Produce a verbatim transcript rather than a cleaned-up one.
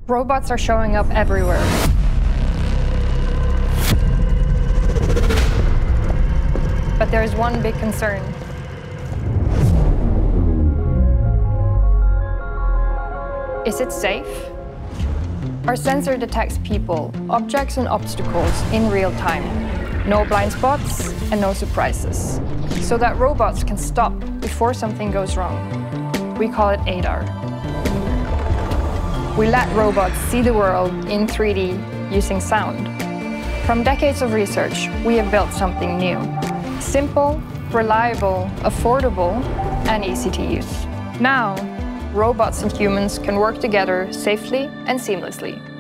Robots are showing up everywhere. But there is one big concern. Is it safe? Our sensor detects people, objects and obstacles in real time. No blind spots and no surprises. So that robots can stop before something goes wrong. We call it A D A R. We let robots see the world in three D using sound. From decades of research, we have built something new. Simple, reliable, affordable, and easy to use. Now, robots and humans can work together safely and seamlessly.